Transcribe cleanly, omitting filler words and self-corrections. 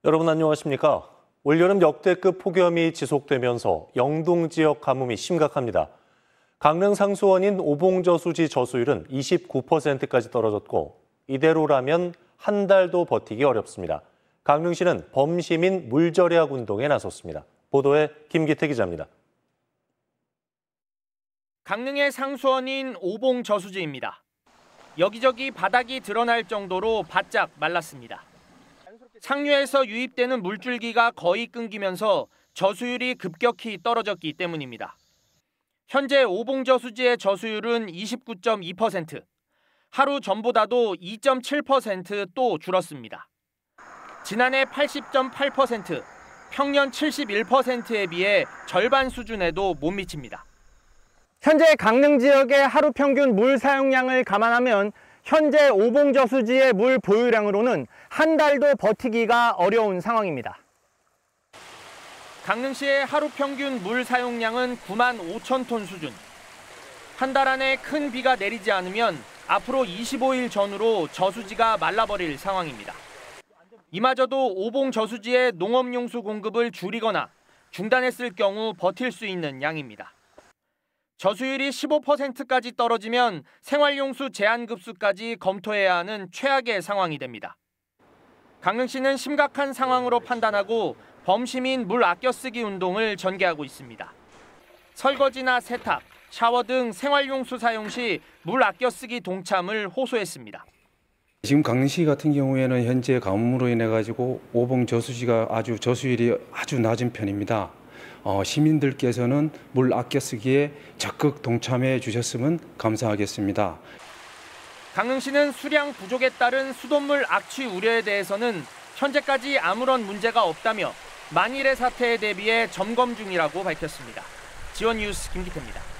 여러분 안녕하십니까? 올여름 역대급 폭염이 지속되면서 영동 지역 가뭄이 심각합니다. 강릉 상수원인 오봉저수지 저수율은 29%까지 떨어졌고 이대로라면 한 달도 버티기 어렵습니다. 강릉시는 범시민 물절약 운동에 나섰습니다. 보도에 김기태 기자입니다. 강릉의 상수원인 오봉저수지입니다. 여기저기 바닥이 드러날 정도로 바짝 말랐습니다. 상류에서 유입되는 물줄기가 거의 끊기면서 저수율이 급격히 떨어졌기 때문입니다. 현재 오봉저수지의 저수율은 29.2%, 하루 전보다도 2.7% 또 줄었습니다. 지난해 80.8%, 평년 71%에 비해 절반 수준에도 못 미칩니다. 현재 강릉 지역의 하루 평균 물 사용량을 감안하면 현재 오봉저수지의 물 보유량으로는 한 달도 버티기가 어려운 상황입니다. 강릉시의 하루 평균 물 사용량은 9만 5천 톤 수준. 한 달 안에 큰 비가 내리지 않으면 앞으로 25일 전후로 저수지가 말라버릴 상황입니다. 이마저도 오봉저수지의 농업용수 공급을 줄이거나 중단했을 경우 버틸 수 있는 양입니다. 저수율이 15%까지 떨어지면 생활용수 제한급수까지 검토해야 하는 최악의 상황이 됩니다. 강릉시는 심각한 상황으로 판단하고 범시민 물 아껴쓰기 운동을 전개하고 있습니다. 설거지나 세탁, 샤워 등 생활용수 사용 시 물 아껴쓰기 동참을 호소했습니다. 지금 강릉시 같은 경우에는 현재 가뭄으로 인해 가지고 오봉저수지가 저수율이 아주 낮은 편입니다. 시민들께서는 물 아껴쓰기에 적극 동참해 주셨으면 감사하겠습니다. 강릉시는 수량 부족에 따른 수돗물 악취 우려에 대해서는 현재까지 아무런 문제가 없다며 만일의 사태에 대비해 점검 중이라고 밝혔습니다. 지원 뉴스 김기태입니다.